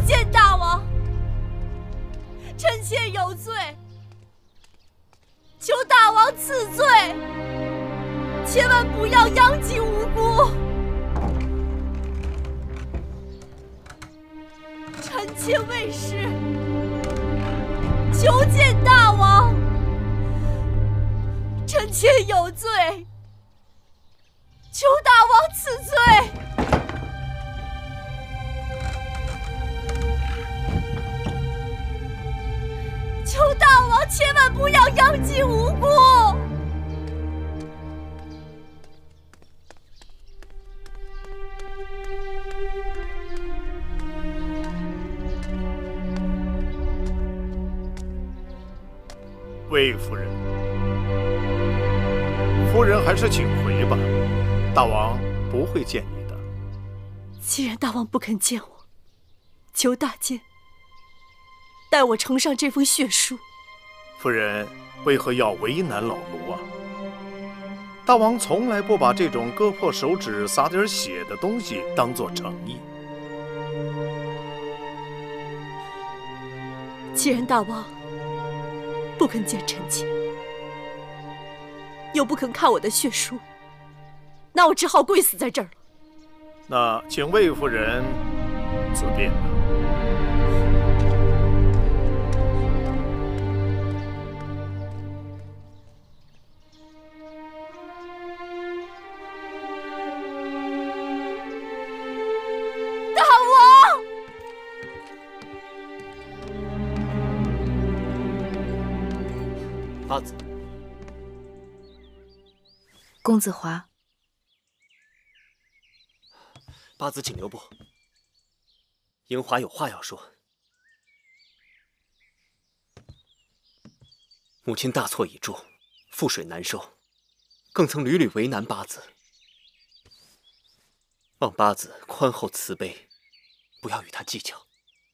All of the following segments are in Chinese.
见大王，臣妾有罪，求大王赐罪，千万不要殃及无辜。臣妾未失，求见大王，臣妾有罪，求大王赐罪。求大王千万不要殃及无辜！ 魏夫人，夫人还是请回吧，大王不会见你的。 既然大王不肯见我，求大监代我呈上这封血书。 夫人为何要为难老奴啊？大王从来不把这种割破手指洒点血的东西当作诚意。 既然大王不肯见臣妾，又不肯看我的血书，那我只好跪死在这儿了。 那请魏夫人自便吧。 大王！ 八子， 公子华， 八子请留步。樱花有话要说。母亲大错已铸，覆水难收，更曾屡屡为难八子，望八子宽厚慈悲，不要与他计较。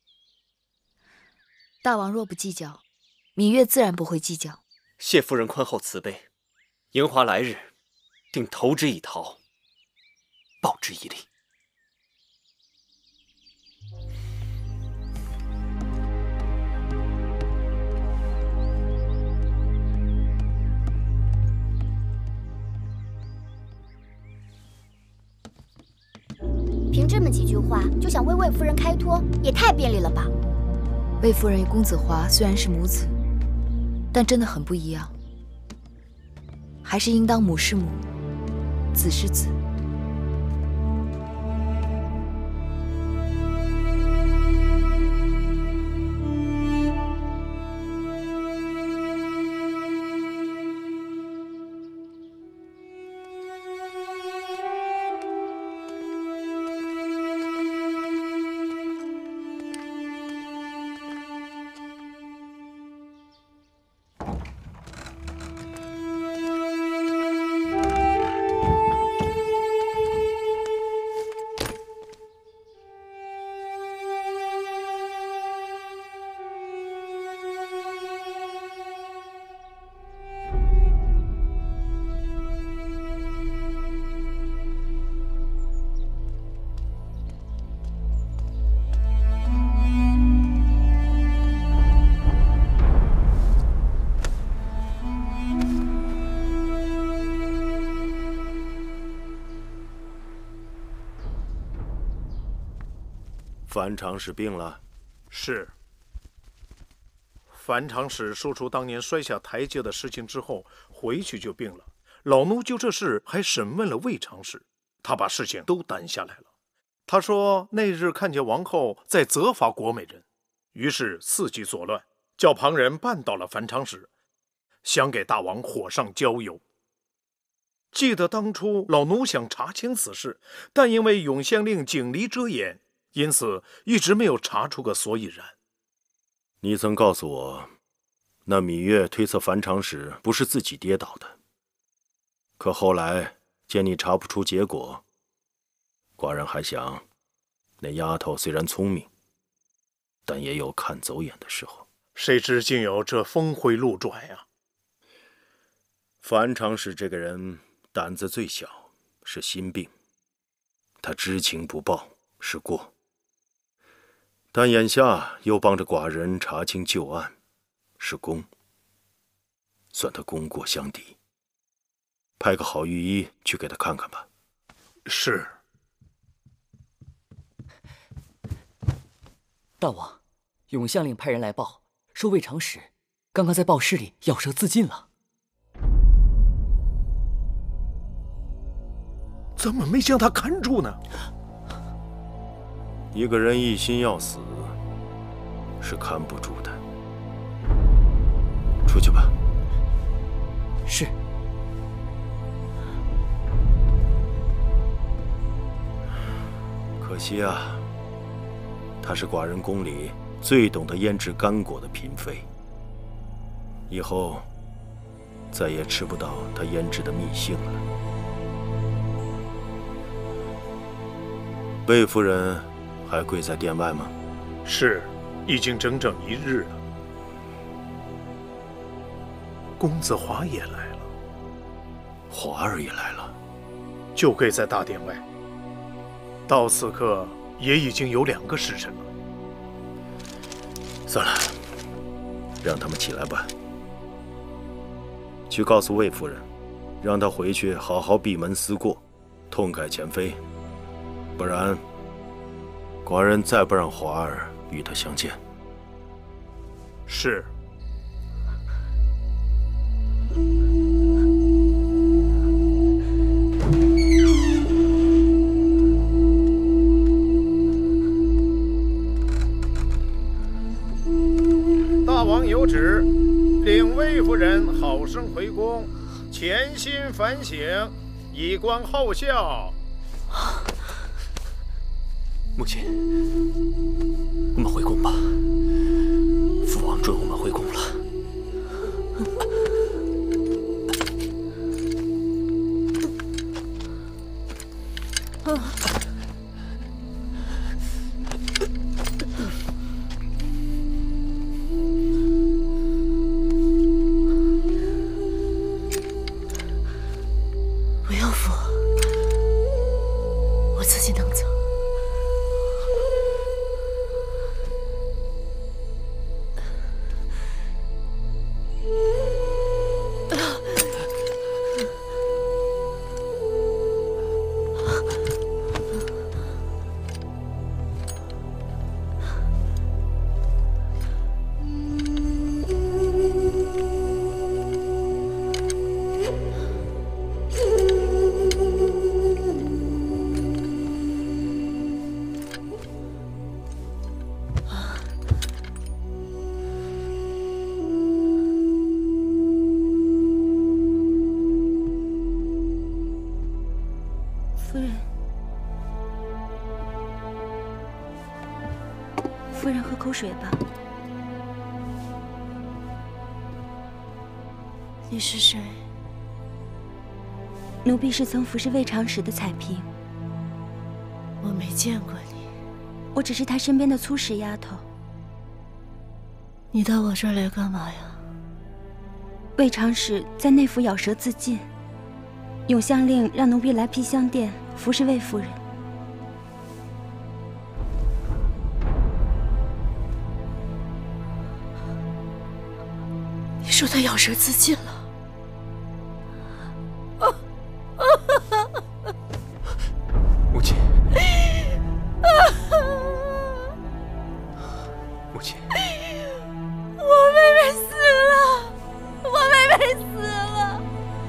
大王若不计较，芈月自然不会计较。 谢夫人宽厚慈悲，樱花来日定投之以桃，报之以李。 凭这么几句话就想为魏夫人开脱，也太便利了吧？ 魏夫人与公子华虽然是母子，但真的很不一样，还是应当母是母，子是子。 樊长史病了。是。樊长史说出当年摔下台阶的事情之后，回去就病了。老奴就这事还审问了魏长史，他把事情都担下来了。他说那日看见王后在责罚国美人，于是伺机作乱，叫旁人绊倒了樊长史，想给大王火上浇油。记得当初老奴想查清此事，但因为永县令警离遮掩，因此一直没有查出个所以然。 你曾告诉我，那芈月推测樊长史不是自己跌倒的，可后来见你查不出结果，寡人还想，那丫头虽然聪明，但也有看走眼的时候。 谁知竟有这峰回路转呀！ 樊长史这个人胆子最小，是心病，他知情不报是过。 但眼下又帮着寡人查清旧案，是功，算他功过相抵。派个好御医去给他看看吧。 是。 大王，永相令派人来报，说魏长史刚刚在报室里咬舌自尽了。 怎么没将他看住呢？ 一个人一心要死，是看不住的。出去吧。 是。 可惜啊，她是寡人宫里最懂得腌制干果的嫔妃，以后再也吃不到她腌制的蜜杏了。魏夫人还跪在殿外吗？ 是，已经整整1日了。公子华也来了， 华儿也来了， 就跪在大殿外。到此刻也已经有2个时辰了。 算了，让他们起来吧。去告诉魏夫人，让她回去好好闭门思过，痛改前非。不然，寡人再不让华儿与他相见。 是。大王有旨，令魏夫人好生回宫，潜心反省，以观后效。 母亲，我们回宫吧。父王准我们回宫了。 不要扶，我自己能走。 夫人喝口水吧。 你是谁？ 奴婢是曾服侍魏长史的彩萍。 我没见过你。 我只是他身边的粗使丫头。 你到我这儿来干嘛呀？ 魏长史在内府咬舌自尽，永相令让奴婢来披香殿服侍魏夫人。 你说他咬舌自尽了？ 母亲，母亲， 我妹妹死了，我妹妹死了。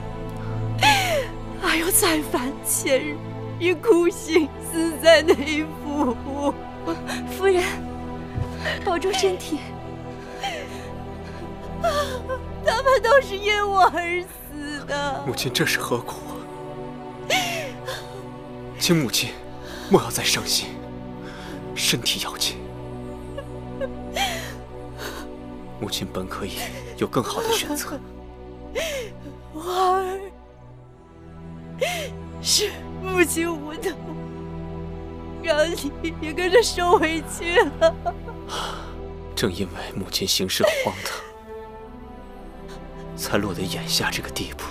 还有彩凡前日因哭醒死在内府。 夫人，保重身体。 他们都是因我而死的。 母亲这是何苦？请母亲莫要再伤心，身体要紧。母亲本可以有更好的选择。 花儿，是母亲无能，让你也跟着受委屈了。 正因为母亲行事荒唐，才落得眼下这个地步。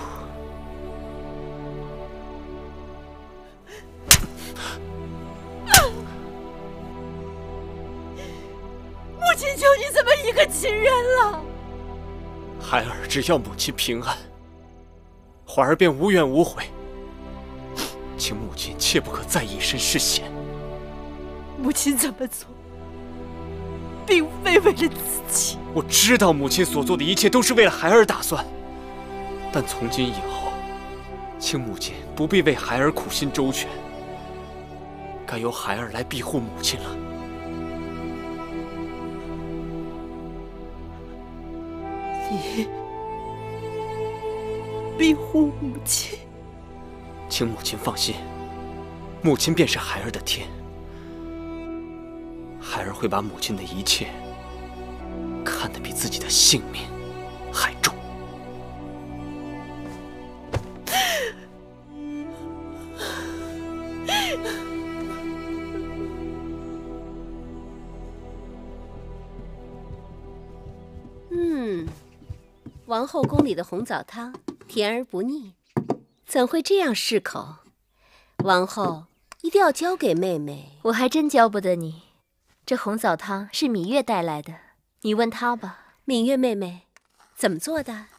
亲就你这么一个亲人了。 孩儿只要母亲平安，怀儿便无怨无悔。请母亲切不可再以身试险。 母亲这么做，并非为了自己。 我知道母亲所做的一切都是为了孩儿打算，但从今以后，请母亲不必为孩儿苦心周全，该由孩儿来庇护母亲了。 你庇护母亲？ 请母亲放心，母亲便是孩儿的天，孩儿会把母亲的一切看得比自己的性命还重。 王后宫里的红枣汤甜而不腻，怎会这样适口？王后一定要交给妹妹。 我还真教不得你。这红枣汤是芈月带来的，你问她吧。 芈月妹妹，怎么做的？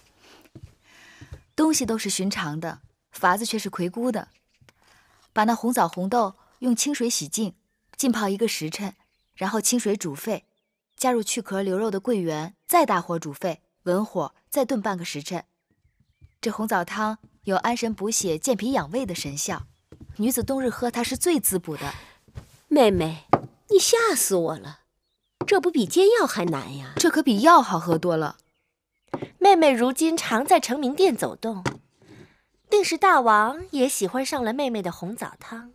东西都是寻常的，法子却是魁梧的。把那红枣红豆用清水洗净，浸泡1个时辰，然后清水煮沸，加入去壳留肉的桂圆，再大火煮沸，文火再炖半个时辰。这红枣汤有安神补血、健脾养胃的神效，女子冬日喝它是最滋补的。 妹妹，你吓死我了，这不比煎药还难呀？ 这可比药好喝多了。 妹妹如今常在成明殿走动，定是大王也喜欢上了妹妹的红枣汤。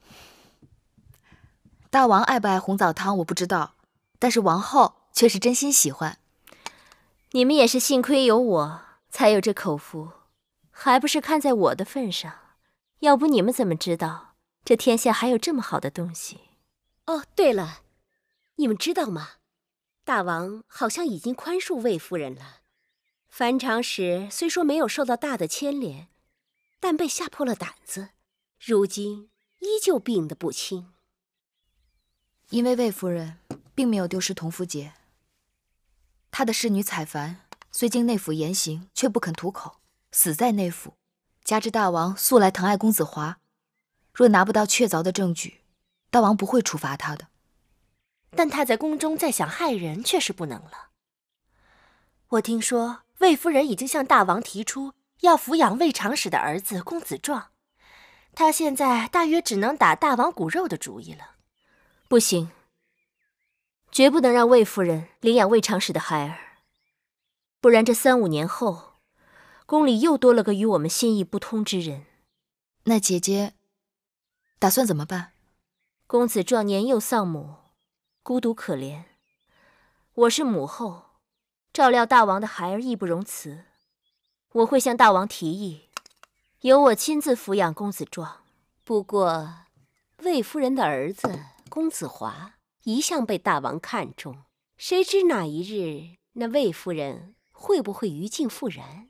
大王爱不爱红枣汤我不知道，但是王后却是真心喜欢。 你们也是幸亏有我，才有这口福，还不是看在我的份上？要不你们怎么知道这天下还有这么好的东西？ 哦，对了，你们知道吗？大王好像已经宽恕魏夫人了。樊长史虽说没有受到大的牵连，但被吓破了胆子，如今依旧病得不轻。 因为魏夫人并没有丢失同福节，她的侍女采樊虽经内府严刑，却不肯吐口，死在内府。加之大王素来疼爱公子华，若拿不到确凿的证据，大王不会处罚他的。 但他在宫中再想害人，却是不能了。我听说魏夫人已经向大王提出要抚养魏长史的儿子公子壮，他现在大约只能打大王骨肉的主意了。不行，绝不能让魏夫人领养魏长史的孩儿，不然这3、5年后，宫里又多了个与我们心意不通之人。 那姐姐打算怎么办？ 公子壮年幼丧母，孤独可怜。我是母后，照料大王的孩儿义不容辞。我会向大王提议，由我亲自抚养公子壮。 不过，魏夫人的儿子公子华一向被大王看重，谁知哪一日那魏夫人会不会于禁复燃？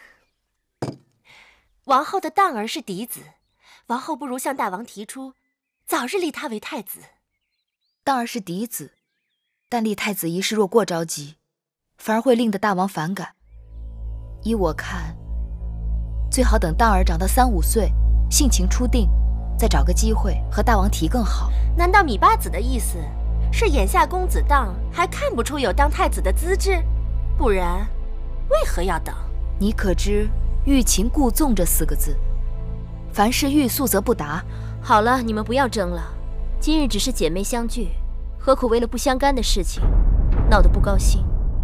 王后的当儿是嫡子，王后不如向大王提出，早日立他为太子。 当儿是嫡子，但立太子一事若过着急，反而会令得大王反感。依我看，最好等当儿长到3、5岁，性情初定，再找个机会和大王提更好。 难道芈八子的意思是眼下公子当还看不出有当太子的资质？不然为何要等？ 你可知欲擒故纵这4个字，凡事欲速则不达。 好了，你们不要争了，今日只是姐妹相聚，何苦为了不相干的事情闹得不高兴？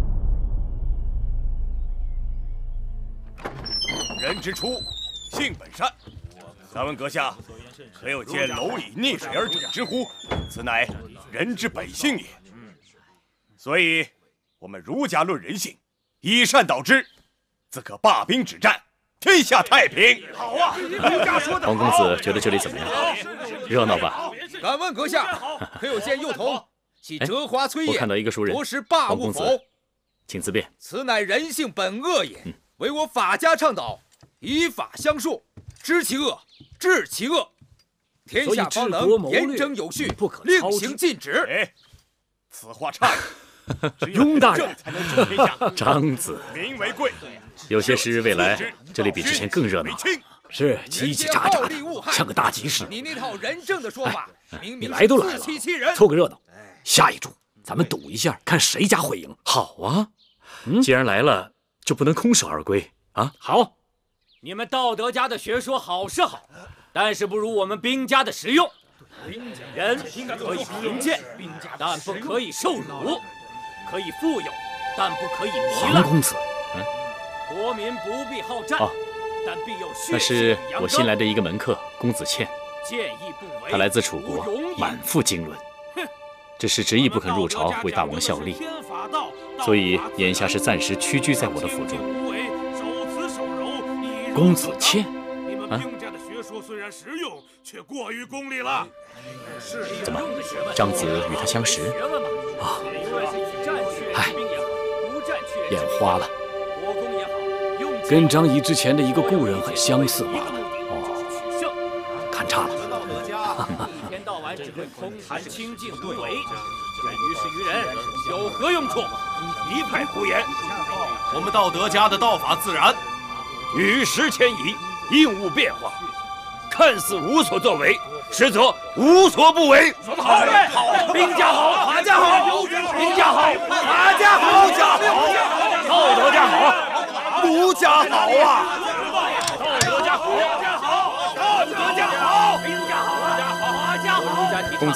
人之初，性本善。敢问阁下，可有见蝼蚁溺水而止之乎？此乃人之本性也。所以，我们儒家论人性，以善导之，自可罢兵止战，天下太平。好啊！儒家说的好。 王公子觉得这里怎么样？热闹吧？ 敢问阁下，可有见幼童系折花催燕， 我看到一个书人， 夺食霸物否？ 请自便。 此乃人性本恶也，唯我法家倡导，以法相术，知其恶，治其恶，天下方能严整有序，令行禁止。 此话差矣。 雍大人， 正才能治天下。 张子， 民为贵， 有些时未来这里比之前更热闹。是叽叽喳喳的，像个大集市。 你那套人证的说法，明明你来都来了， 自欺欺人， 凑个热闹。下一注，咱们赌一下，看谁家会赢。好啊，既然来了，就不能空手而归啊！ 好，你们道德家的学说好是好，但是不如我们兵家的实用。人可以贫贱，但不可以受辱；可以富有，但不可以糜烂。 黄公子， 国民不必好战，但必有血那是气我新来的一个门客，公子倩。 见义不为， 他来自楚国，满腹经纶，只是执意不肯入朝为大王效力，所以眼下是暂时屈居在我的府中。公子倩，啊？ 虽然实用，却过于功利了。 怎么，张子与他相识？啊，唉，眼花了，跟张仪之前的一个故人很相似罢了。哦，看差了。 一天到晚只会空谈清净无为，于事于人有何用处？ 一派胡言。我们道德家的道法自然，与时迁移，应物变化。看似无所作为，实则无所不为。 说得好，好，兵家好，法家好，兵家好，法家好， 道德家好，儒家好啊！ 道德家好，道德家好，兵家好，法家好。 公子，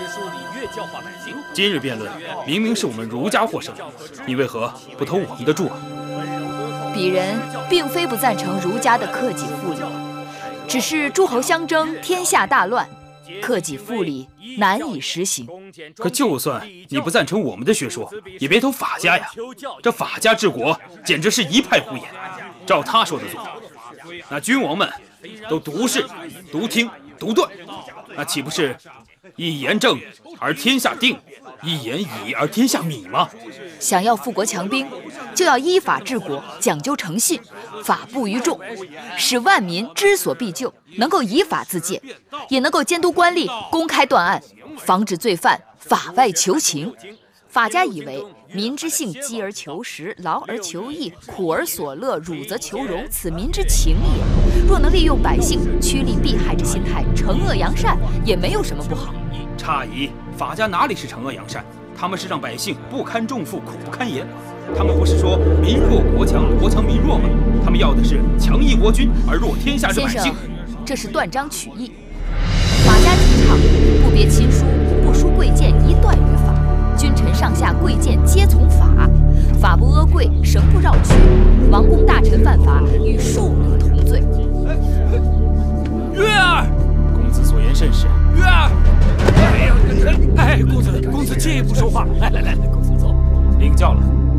今日辩论明明是我们儒家获胜，你为何不投我们的注啊？ 鄙人并非不赞成儒家的克己复礼。只是诸侯相争，天下大乱，克己复礼难以实行。 可就算你不赞成我们的学说，也别投法家呀！这法家治国简直是一派胡言。照他说的做，那君王们都独视、独听、独断，那岂不是一言正而天下定，一言以而天下米吗？ 想要富国强兵，就要依法治国，讲究诚信，法布于众，使万民知所必就，能够以法自戒，也能够监督官吏公开断案，防止罪犯法外求情。法家以为民之性饥而求食，劳而求逸，苦而所乐，辱则求荣，此民之情也。若能利用百姓趋利避害之心态，惩恶扬善，也没有什么不好。 诧异，法家哪里是惩恶扬善？他们是让百姓不堪重负，苦不堪言。他们不是说民弱国强，国强民弱吗？他们要的是强义国君而弱天下之百姓。 先生，这是断章取义。法家提倡不别亲疏，不疏贵贱，一断于法。君臣上下贵贱皆从法，法不阿贵，绳不绕曲。王公大臣犯法，与庶民同罪。 月儿， 公子所言甚是。 月儿，哎，公子借一步说话。来，公子走。 领教了。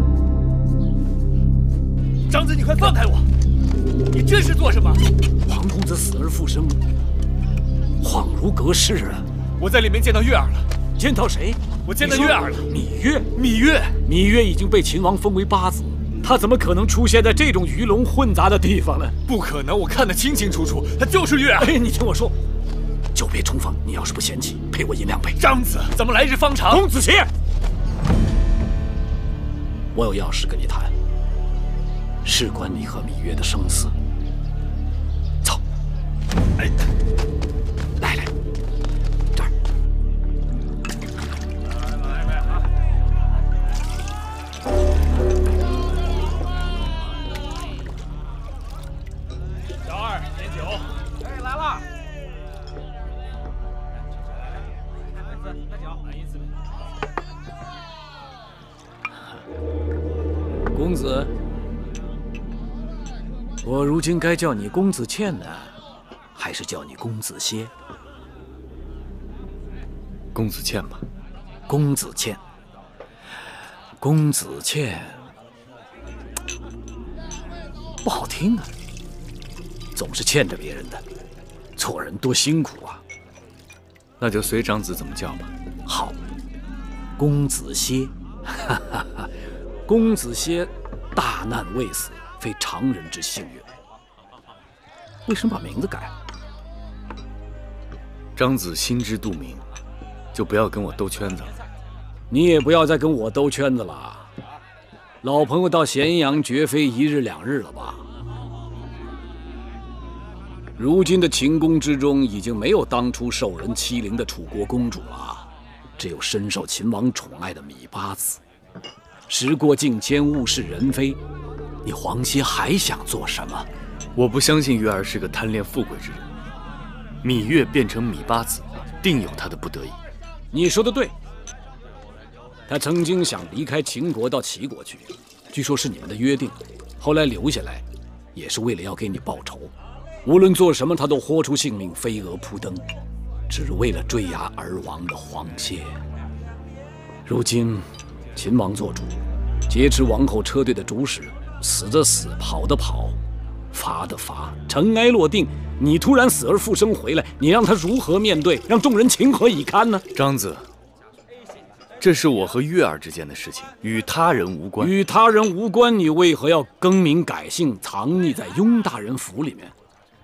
张子，你快放开我！你这是做什么？ 黄公子死而复生，恍如隔世啊！ 我在里面见到月儿了。 见到谁？ 我见到月儿了。 芈月已经被秦王封为八子，他怎么可能出现在这种鱼龙混杂的地方呢？ 不可能，我看得清清楚楚，他就是月儿。 哎，你听我说，久别重逢，你要是不嫌弃，陪我饮2杯。 张子，怎么来日方长？ 公子虔，我有要事跟你谈，事关你和芈月的生死。走，来，这儿。 小二，点酒。哎，来了。 公子，我如今该叫你公子倩呢，还是叫你公子歇？ 公子倩吧。 公子倩，公子倩，不好听啊，总是欠着别人的，做人多辛苦啊。 那就随长子怎么叫吧。 好，公子歇。哈哈哈，公子歇大难未死，非常人之幸也。为什么把名字改？ 张子心知肚明，就不要跟我兜圈子了。 你也不要再跟我兜圈子了。老朋友到咸阳绝非一日两日了吧？如今的秦宫之中，已经没有当初受人欺凌的楚国公主了，只有深受秦王宠爱的芈八子。时过境迁，物是人非，你黄歇还想做什么？ 我不相信月儿是个贪恋富贵之人。芈月变成芈八子，定有她的不得已。 你说的对。他曾经想离开秦国到齐国去，据说是你们的约定，后来留下来，也是为了要给你报仇。无论做什么，他都豁出性命，飞蛾扑灯，只为了坠崖而亡的黄歇。如今，秦王做主，劫持王后车队的主使，死的死，跑的跑，罚的罚，尘埃落定。你突然死而复生回来，你让他如何面对？让众人情何以堪呢？ 张子，这是我和月儿之间的事情，与他人无关。 与他人无关，你为何要更名改姓，藏匿在雍大人府里面？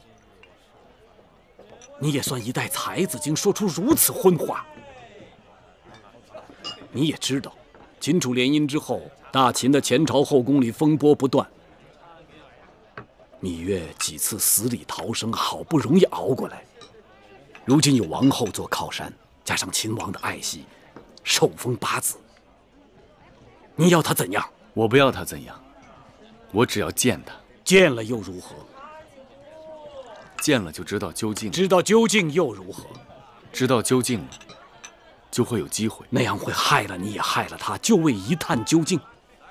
你也算一代才子，竟说出如此荤话。你也知道，秦楚联姻之后，大秦的前朝后宫里风波不断。芈月几次死里逃生，好不容易熬过来，如今有王后做靠山，加上秦王的爱惜，受封八子。你要他怎样？ 我不要他怎样，我只要见他。 见了又如何？ 见了就知道究竟。 知道究竟又如何？ 知道究竟了，就会有机会。 那样会害了你，也害了他，就为一探究竟。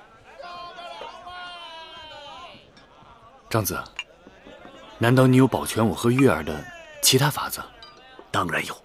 张子，难道你有保全我和月儿的其他法子？ 当然有。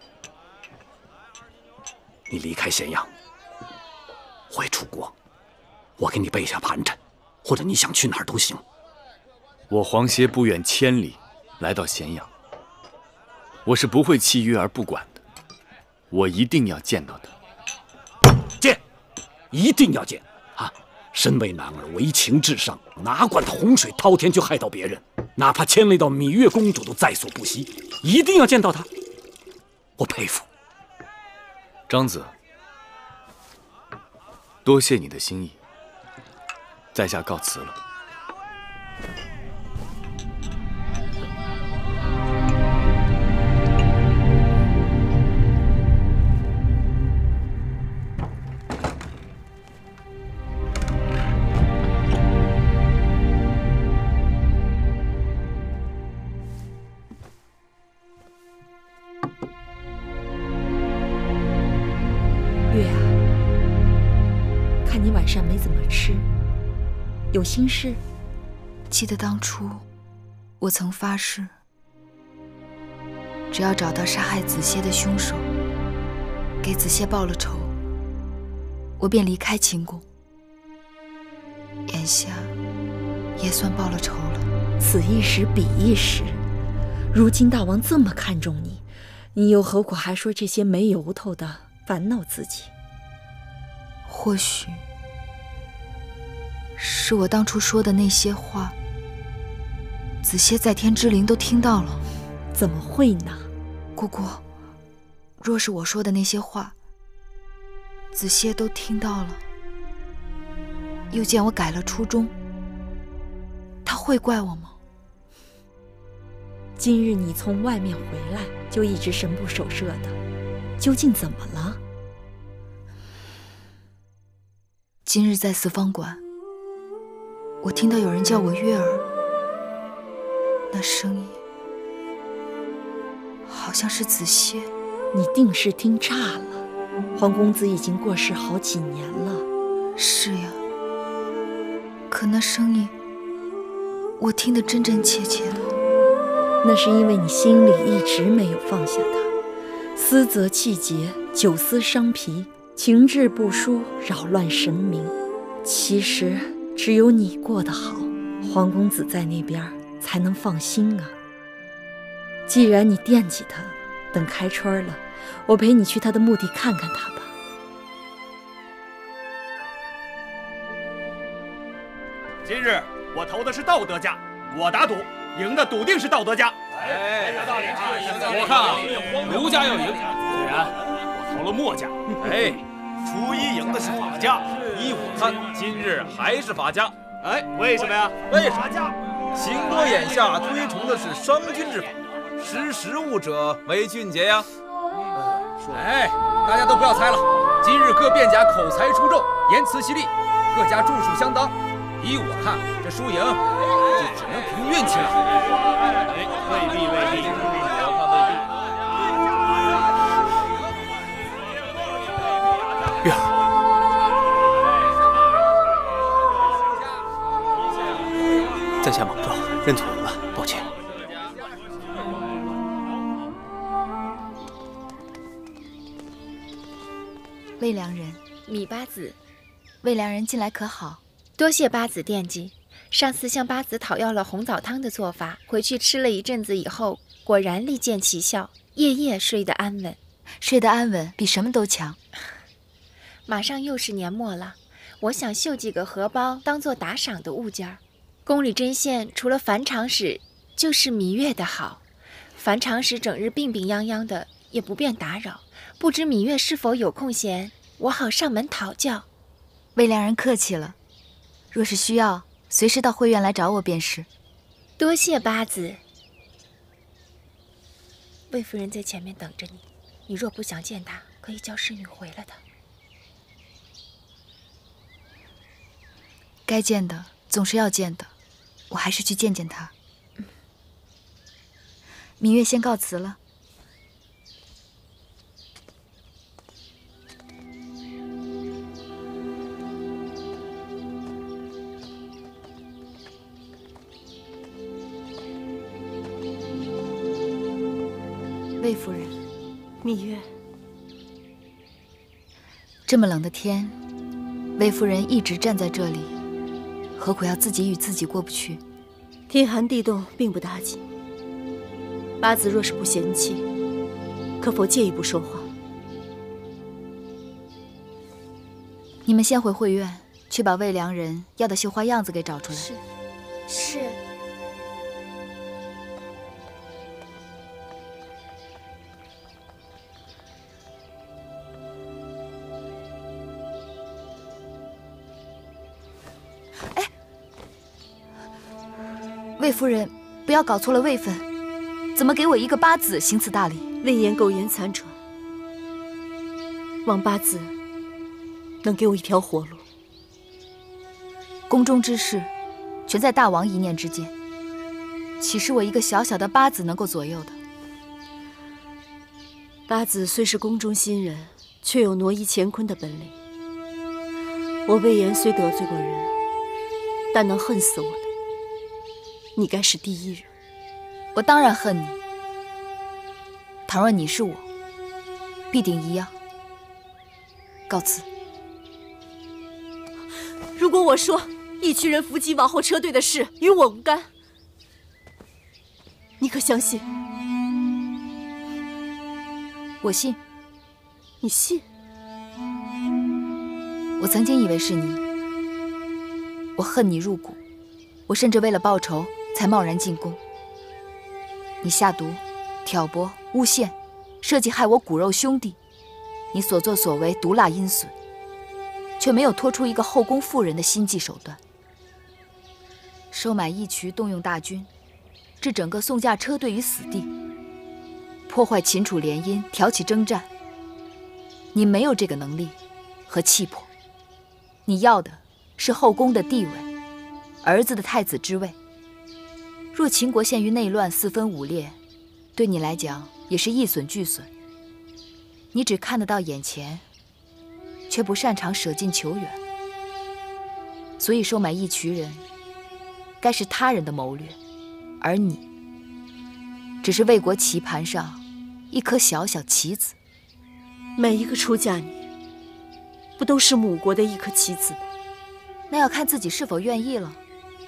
你离开咸阳，回楚国，我给你备下盘缠，或者你想去哪儿都行。 我黄歇不远千里来到咸阳，我是不会弃月儿不管的，我一定要见到他。 见，一定要见啊！身为男儿，为情至上，哪管他洪水滔天就害到别人，哪怕牵累到芈月公主都在所不惜，一定要见到他。我佩服。 张子，多谢你的心意，在下告辞了。 有心事？记得当初，我曾发誓，只要找到杀害子歇的凶手，给子歇报了仇，我便离开秦宫。眼下也算报了仇了。 此一时彼一时，如今大王这么看重你，你又何苦还说这些没由头的烦恼自己？ 或许是我当初说的那些话，子歇在天之灵都听到了。 怎么会呢？ 姑姑，若是我说的那些话，子歇都听到了，又见我改了初衷，他会怪我吗？ 今日你从外面回来，就一直神不守舍的，究竟怎么了？ 今日在四方馆，我听到有人叫我月儿，那声音好像是子歇。 你定是听岔了，皇公子已经过世好几年了。 是呀，可那声音我听得真真切切的。 那是因为你心里一直没有放下他，思则气结，久思伤脾，情志不舒，扰乱神明。其实只有你过得好，皇公子在那边才能放心啊。既然你惦记他，等开春了，我陪你去他的墓地看看他吧。 今日我投的是道德家，我打赌赢的笃定是道德家。 哎，有道理啊！我看啊，儒家要赢，虽然我投了墨家，哎， 初一赢的是法家，依我看，今日还是法家。哎，为什么呀？为啥家？邢多眼下推崇的是商君之法，识时务者为俊杰呀。哎，大家都不要猜了，今日各辩家口才出众，言辞犀利，各家著述相当。依我看，这输赢就只能凭运气了。哎，未必，我看未必。 月儿，在下莽撞，认错人了，抱歉。 魏良人， 米八子， 魏良人近来可好？ 多谢八子惦记。上次向八子讨要了红枣汤的做法，回去吃了一阵子以后，果然立见奇效，夜夜睡得安稳。 睡得安稳比什么都强。 马上又是年末了，我想绣几个荷包当做打赏的物件儿。宫里针线除了樊长史，就是芈月的好。樊长史整日病病殃殃的，也不便打扰。不知芈月是否有空闲，我好上门讨教。 魏良人客气了，若是需要，随时到会院来找我便是。 多谢八子。魏夫人在前面等着你，你若不想见她，可以叫侍女回了她。 该见的总是要见的，我还是去见见她。芈月先告辞了。魏夫人， 芈月， 这么冷的天，魏夫人一直站在这里，何苦要自己与自己过不去？ 天寒地冻，并不打紧。八子若是不嫌弃，可否借一步说话？ 你们先回会院，去把魏良人要的绣花样子给找出来。 是。 魏夫人，不要搞错了位分，怎么给我一个八子行此大礼？ 魏延苟延残喘，望八子能给我一条活路。 宫中之事，全在大王一念之间，岂是我一个小小的八子能够左右的？ 八子虽是宫中新人，却有挪移乾坤的本领。我魏延虽得罪过人，但能恨死我的，你该是第一人。 我当然恨你。倘若你是我，必定一样。告辞。 如果我说一群人伏击王后车队的事与我无干，你可相信？ 我信。 你信？ 我曾经以为是你，我恨你入骨，我甚至为了报仇才贸然进宫。你下毒、挑拨、诬陷，设计害我骨肉兄弟，你所作所为毒辣阴损，却没有拖出一个后宫妇人的心计手段。收买义渠，动用大军，置整个宋家车队于死地，破坏秦楚联姻，挑起征战。你没有这个能力和气魄，你要的是后宫的地位，儿子的太子之位。若秦国陷于内乱，四分五裂，对你来讲也是一损俱损。你只看得到眼前，却不擅长舍近求远。所以收买义渠人，该是他人的谋略，而你只是魏国棋盘上一颗小小棋子。 每一个出嫁女，不都是母国的一颗棋子吗？ 那要看自己是否愿意了。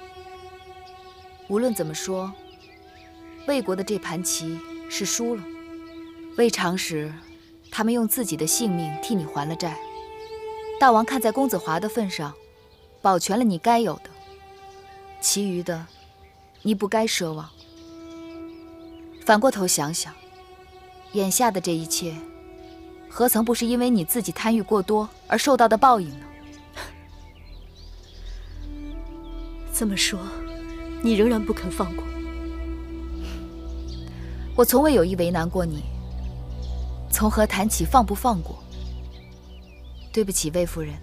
无论怎么说，魏国的这盘棋是输了。魏长史他们用自己的性命替你还了债，大王看在公子华的份上，保全了你该有的，其余的你不该奢望。反过头想想，眼下的这一切， 何曾不是因为你自己贪欲过多而受到的报应呢？ 这么说，你仍然不肯放过我从未有意为难过你，从何谈起放不放过？对不起，魏夫人，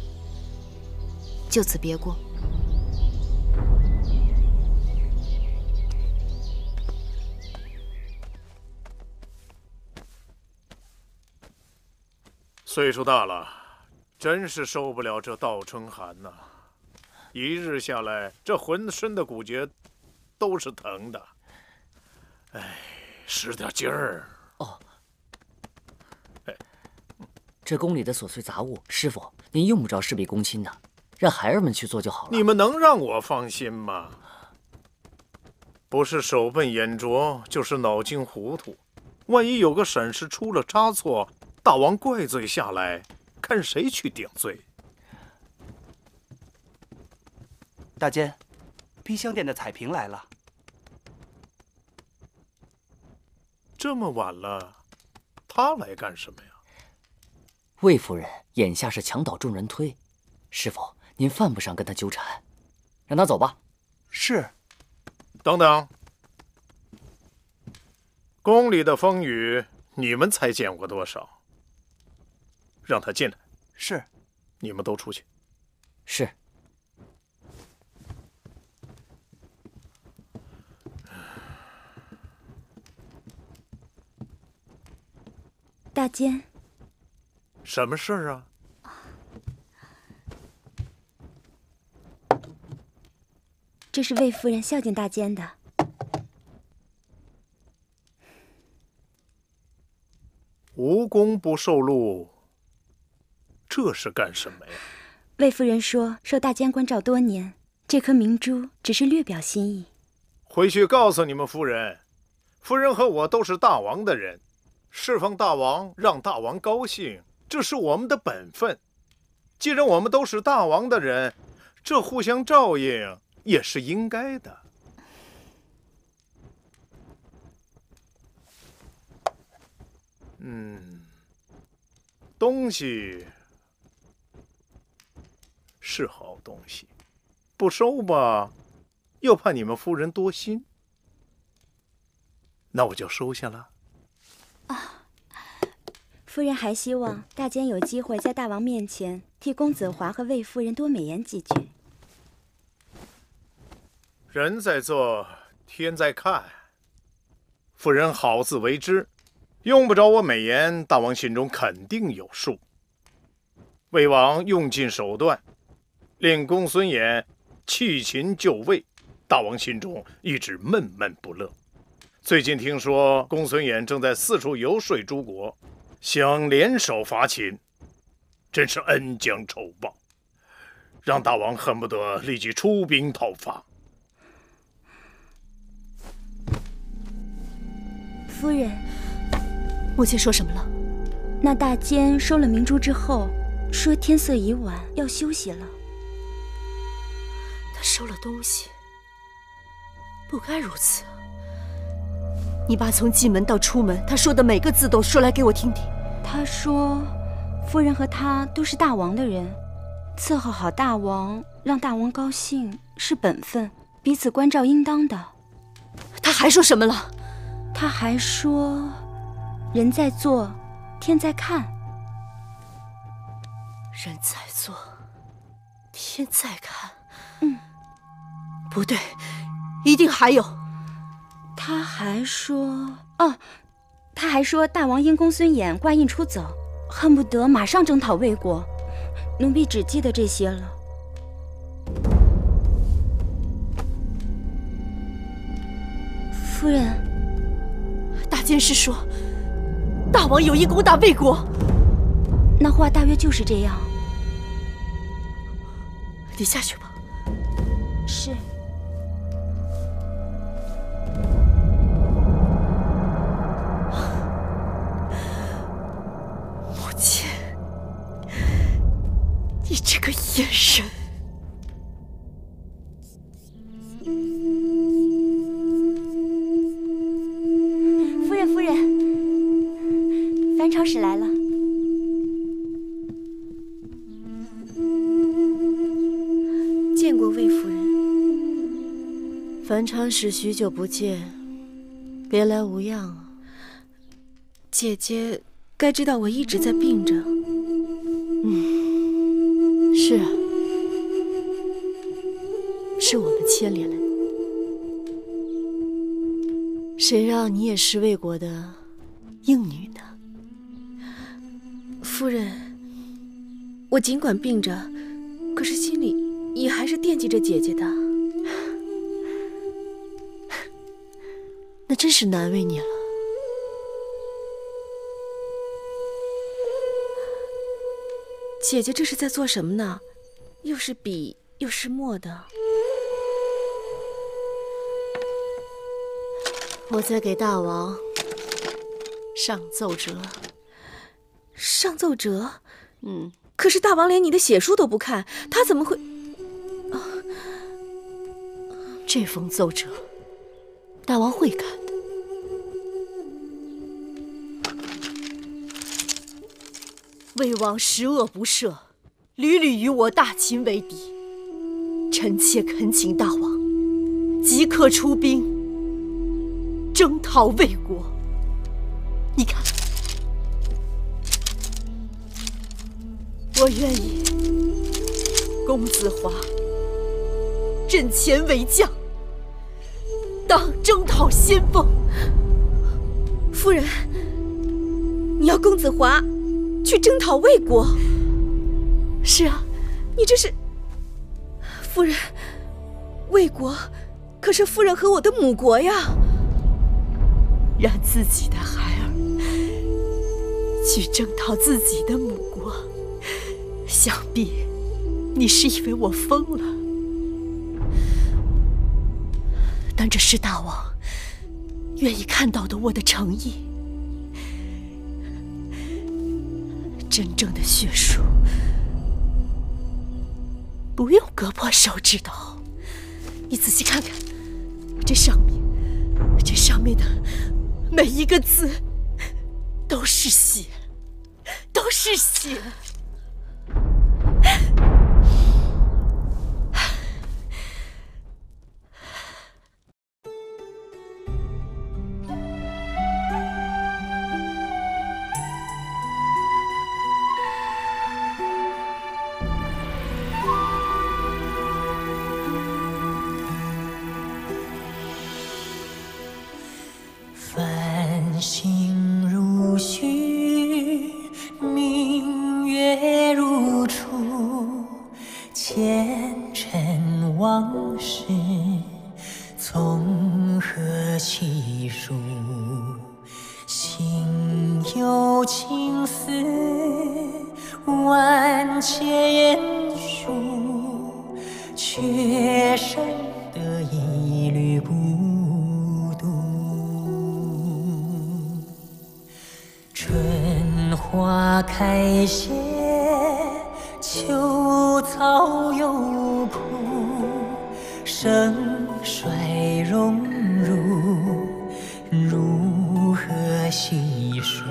就此别过。 岁数大了，真是受不了这倒春寒呐！一日下来，这浑身的骨节都是疼的。哎，使点劲儿。 哦，这宫里的琐碎杂物，师傅您用不着事必躬亲的，让孩儿们去做就好了。 你们能让我放心吗？不是手笨眼拙，就是脑筋糊涂。万一有个闪失出了差错，大王怪罪下来，看谁去顶罪。 大监，披香殿的彩屏来了。 这么晚了，他来干什么呀？ 魏夫人眼下是墙倒众人推，师傅您犯不上跟他纠缠，让他走吧。 是。 等等，宫里的风雨，你们才见过多少？让他进来。 是。 你们都出去。 是。 大监， 什么事儿啊？ 这是魏夫人孝敬大监的。 无功不受禄，这是干什么呀？ 魏夫人说，受大监关照多年，这颗明珠只是略表心意。 回去告诉你们夫人，夫人和我都是大王的人。侍奉大王，让大王高兴，这是我们的本分。既然我们都是大王的人，这互相照应也是应该的。东西是好东西，不收吧，又怕你们夫人多心，那我就收下了。 夫人还希望大监有机会在大王面前替公子华和魏夫人多美言几句。 人在做，天在看。夫人好自为之，用不着我美言，大王心中肯定有数。魏王用尽手段，令公孙衍弃秦就魏，大王心中一直闷闷不乐。最近听说公孙衍正在四处游说诸国，想联手伐秦，真是恩将仇报，让大王恨不得立即出兵讨伐。 夫人， 母亲说什么了？ 那大监收了明珠之后，说天色已晚，要休息了。 他收了东西，不该如此。你爸从进门到出门，他说的每个字都说来给我听听。 他说，夫人和他都是大王的人，伺候好大王，让大王高兴是本分，彼此关照应当的。 他还说什么了？ 他还说，人在做，天在看。 人在做，天在看。不对，一定还有。 他还说，他还说大王因公孙衍挂印出走，恨不得马上征讨魏国。奴婢只记得这些了。夫人， 大监是说，大王有意攻打魏国。 那话大约就是这样。 你下去吧。 是。 母亲，你这个野人！ 夫人，夫人，樊朝使来了。 见过魏夫人。 樊长史许久不见，别来无恙啊。 姐姐该知道我一直在病着。 是啊，是我们牵连了你。谁让你也是魏国的应女呢？ 夫人，我尽管病着，可是心里也还是惦记着姐姐的。 那真是难为你了。 姐姐这是在做什么呢？又是笔又是墨的。 我在给大王上奏折。 上奏折？可是大王连你的写书都不看，他怎么会？ 这封奏折，大王会看的。魏王十恶不赦，屡屡与我大秦为敌。臣妾恳请大王即刻出兵，征讨魏国。你看，我愿意公子华阵前为将，当征讨先锋。 夫人，你要公子华去征讨魏国？ 是啊， 你这是……夫人，魏国可是夫人和我的母国呀。 让自己的孩儿去征讨自己的母国，想必你是以为我疯了。但这是大王愿意看到的我的诚意。真正的血书不用割破手指头，你仔细看看，这上面的每一个字都是血，都是血。 星如许，明月如初，前尘往事从何起数？心有情丝万千言书，却生得一缕孤独。春花开谢，秋草又枯，盛衰荣辱，如何细数？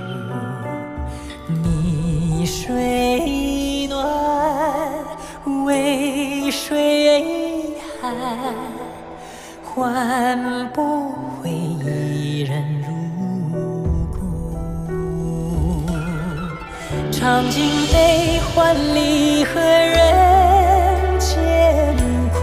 你水暖，为谁寒？换不回一人入。尝尽悲欢离合人间苦，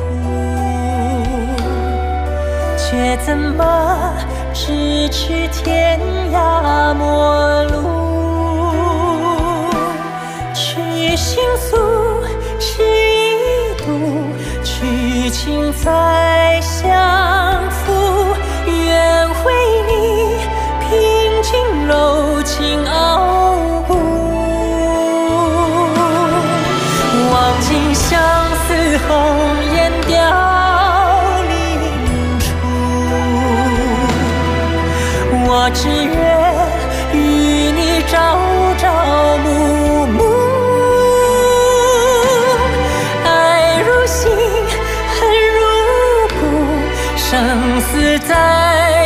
却怎么咫尺天涯陌路？去心诉，是一度，去情再相负。愿为你平静柔情傲骨。望尽相思红颜凋零处，我只愿与你朝朝暮暮，爱如星，恨如骨，生死在